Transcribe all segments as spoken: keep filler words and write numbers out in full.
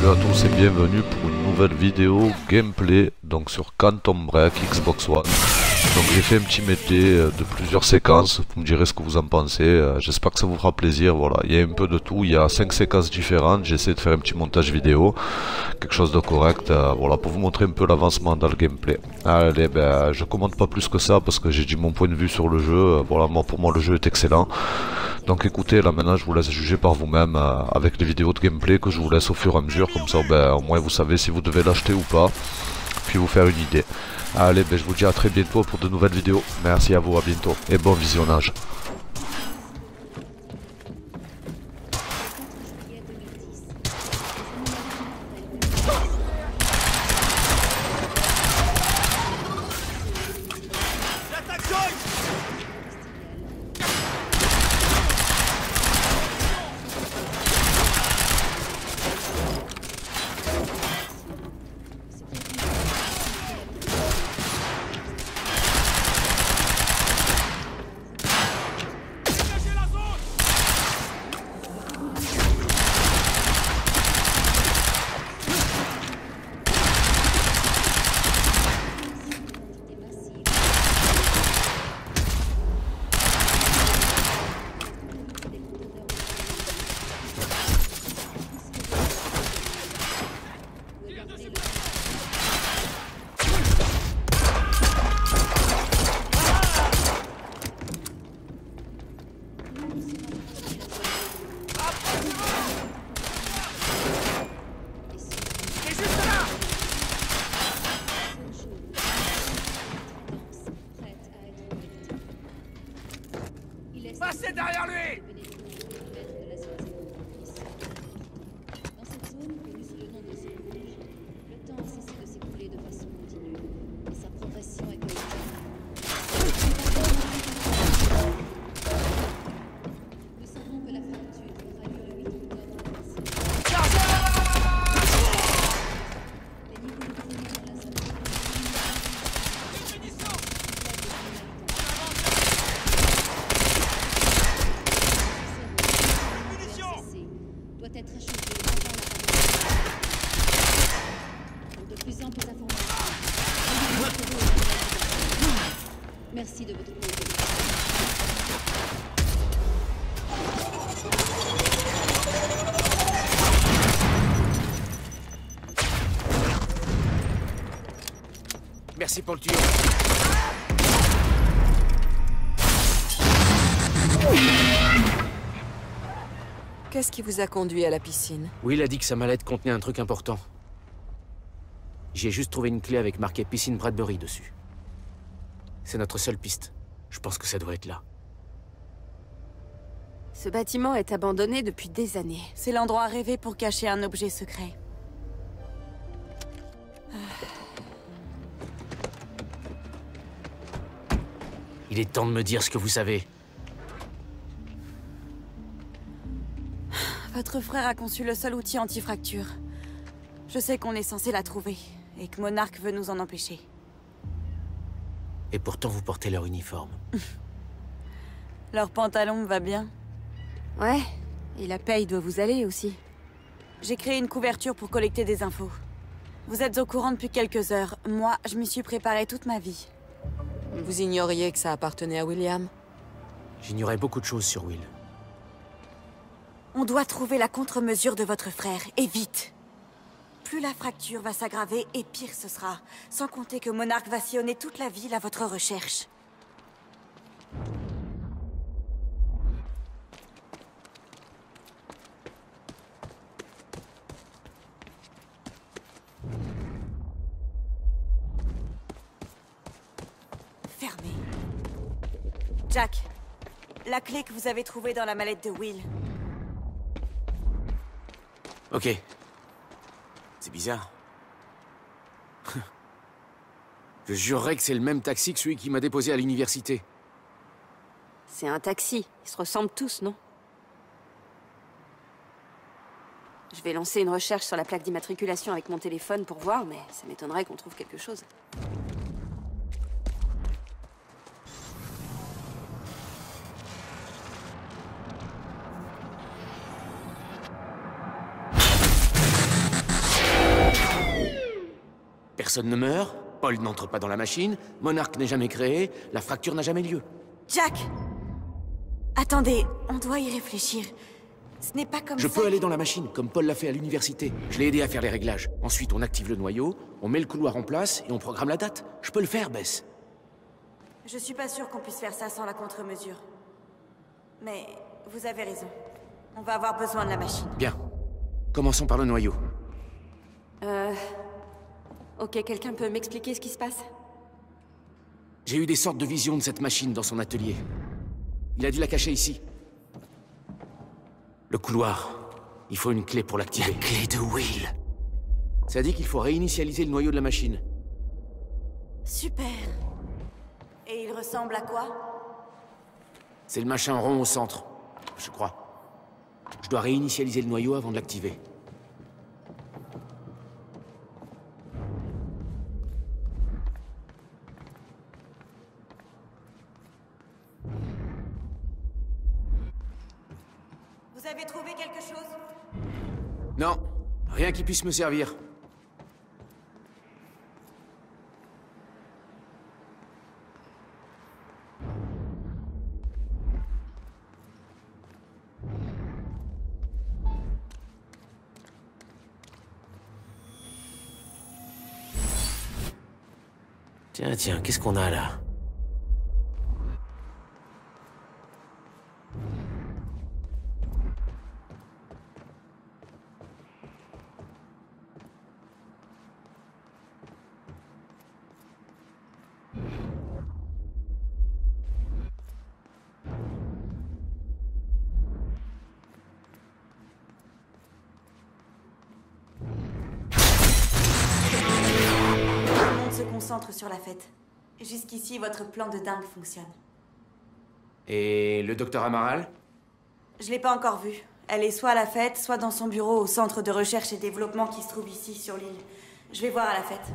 Salut à tous et bienvenue pour une nouvelle vidéo gameplay donc sur Quantum Break Xbox One. Donc j'ai fait un petit medley de plusieurs séquences, vous me direz ce que vous en pensez, j'espère que ça vous fera plaisir. Voilà, il y a un peu de tout, il y a cinq séquences différentes, j'ai essayé de faire un petit montage vidéo, quelque chose de correct, euh, voilà, pour vous montrer un peu l'avancement dans le gameplay. Allez, ben je commente pas plus que ça parce que j'ai dit mon point de vue sur le jeu, voilà, moi pour moi le jeu est excellent. Donc écoutez, là maintenant je vous laisse juger par vous-même euh, avec les vidéos de gameplay que je vous laisse au fur et à mesure, comme ça ben, au moins vous savez si vous devez l'acheter ou pas, puis vous faire une idée. Allez, ben, je vous dis à très bientôt pour de nouvelles vidéos. Merci à vous, à bientôt et bon visionnage. Passez derrière lui! Dans cette zone, connue sous le nom de zone rouge, le temps a cessé de s'écouler de façon continue, et sa progression est collective. Nous savons que la fracture aura lieu le huit octobre prochain. Les niveaux de fournis dans la zone doit être achevé avant la fin. Pour de plus amples informations, merci de votre coopération. Merci pour le tuyau. Qu'est-ce qui vous a conduit à la piscine? Will a dit que sa mallette contenait un truc important. J'ai juste trouvé une clé avec marqué Piscine Bradbury dessus. C'est notre seule piste. Je pense que ça doit être là. Ce bâtiment est abandonné depuis des années. C'est l'endroit rêvé pour cacher un objet secret. Il est temps de me dire ce que vous savez. Votre frère a conçu le seul outil anti-fracture. Je sais qu'on est censé la trouver, et que Monarch veut nous en empêcher. Et pourtant vous portez leur uniforme. Leur pantalon me va bien. Ouais, et la paye doit vous aller aussi. J'ai créé une couverture pour collecter des infos. Vous êtes au courant depuis quelques heures. Moi, je m'y suis préparée toute ma vie. Vous ignoriez que ça appartenait à William? J'ignorais beaucoup de choses sur Will. On doit trouver la contre-mesure de votre frère, et vite. Plus la fracture va s'aggraver, et pire ce sera. Sans compter que Monarch va sillonner toute la ville à votre recherche. Fermé. Jack, la clé que vous avez trouvée dans la mallette de Will. Ok. C'est bizarre. Je jurerais que c'est le même taxi que celui qui m'a déposé à l'université. C'est un taxi. Ils se ressemblent tous, non? Je vais lancer une recherche sur la plaque d'immatriculation avec mon téléphone pour voir, mais ça m'étonnerait qu'on trouve quelque chose. Personne ne meurt, Paul n'entre pas dans la machine, Monarque n'est jamais créé, la fracture n'a jamais lieu. Jack! Attendez, on doit y réfléchir. Ce n'est pas comme Je ça... peux aller dans la machine, comme Paul l'a fait à l'université. Je l'ai aidé à faire les réglages. Ensuite, on active le noyau, on met le couloir en place et on programme la date. Je peux le faire, Bess. Je suis pas sûre qu'on puisse faire ça sans la contre-mesure. Mais vous avez raison. On va avoir besoin de la machine. Bien. Commençons par le noyau. Euh... Ok, quelqu'un peut m'expliquer ce qui se passe? J'ai eu des sortes de visions de cette machine dans son atelier. Il a dû la cacher ici. Le couloir. Il faut une clé pour l'activer. La clé de Will. Ça dit qu'il faut réinitialiser le noyau de la machine. Super. Et il ressemble à quoi? C'est le machin rond au centre, je crois. Je dois réinitialiser le noyau avant de l'activer. Vous avez trouvé quelque chose? Non, rien qui puisse me servir. Tiens, tiens, qu'est-ce qu'on a là? Concentre sur la fête. Jusqu'ici, votre plan de dingue fonctionne. Et le docteur Amaral? Je l'ai pas encore vue. Elle est soit à la fête, soit dans son bureau au centre de recherche et développement qui se trouve ici, sur l'île. Je vais voir à la fête.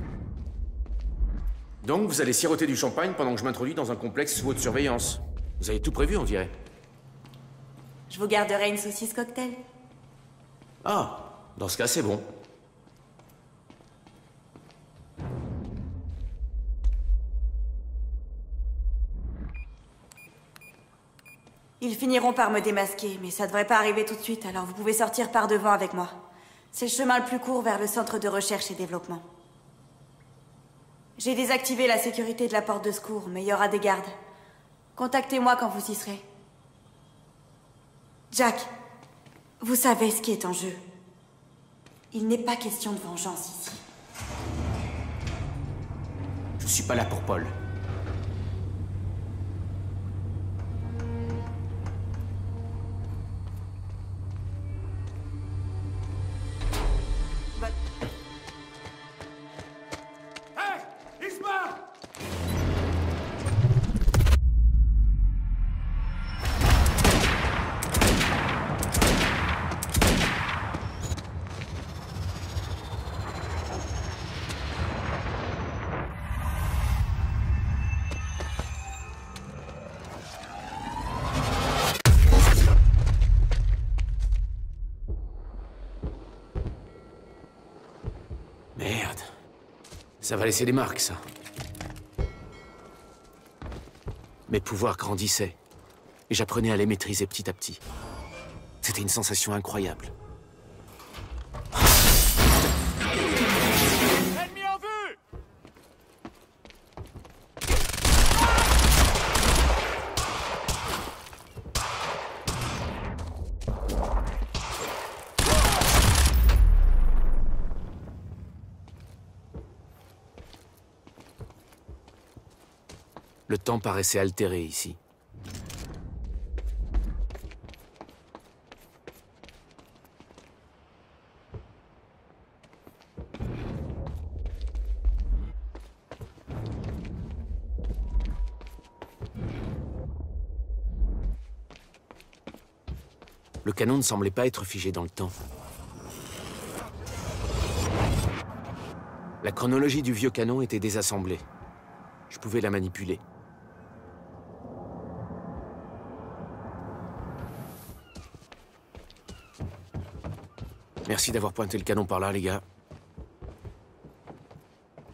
Donc, vous allez siroter du champagne pendant que je m'introduis dans un complexe sous haute surveillance. Vous avez tout prévu, on dirait. Je vous garderai une saucisse cocktail. Ah, dans ce cas, c'est bon. Ils finiront par me démasquer, mais ça devrait pas arriver tout de suite, alors vous pouvez sortir par devant avec moi. C'est le chemin le plus court vers le centre de recherche et développement. J'ai désactivé la sécurité de la porte de secours, mais il y aura des gardes. Contactez-moi quand vous y serez. Jack, vous savez ce qui est en jeu. Il n'est pas question de vengeance ici. Je suis pas là pour Paul. Merde. Ça va laisser des marques, ça. Mes pouvoirs grandissaient, et j'apprenais à les maîtriser petit à petit. C'était une sensation incroyable. Ennemi en vue! Le temps paraissait altéré ici. Le canon ne semblait pas être figé dans le temps. La chronologie du vieux canon était désassemblée. Je pouvais la manipuler. Merci d'avoir pointé le canon par là, les gars.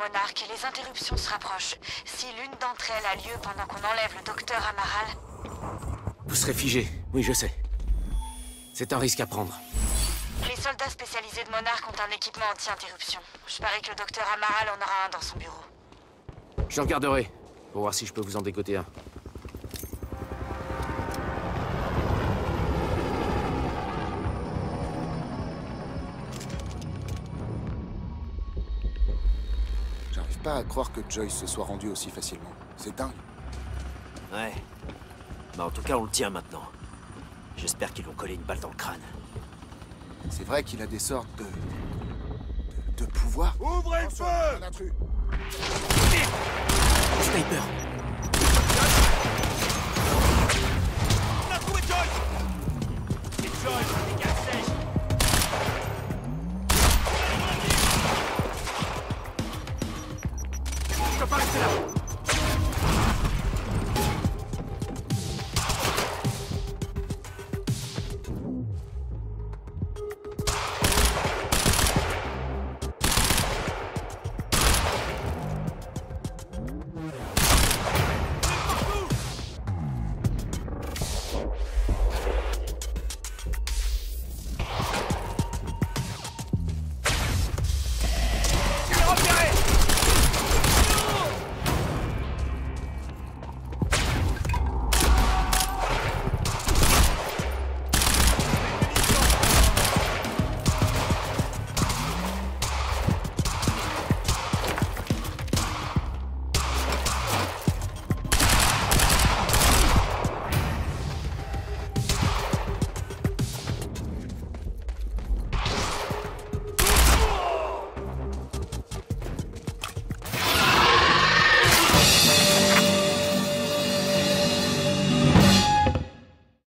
Monarque et les interruptions se rapprochent. Si l'une d'entre elles a lieu pendant qu'on enlève le docteur Amaral... Vous serez figé, oui je sais. C'est un risque à prendre. Les soldats spécialisés de Monarque ont un équipement anti-interruption. Je parie que le docteur Amaral en aura un dans son bureau. Je regarderai, pour voir si je peux vous en dégoter un. J'arrive pas à croire que Joyce se soit rendu aussi facilement. C'est dingue. Ouais. Bah en tout cas, on le tient maintenant. J'espère qu'ils l'ont collé une balle dans le crâne. C'est vrai qu'il a des sortes de... de, de pouvoirs. Ouvrez le feu! Un intrus. Sniper!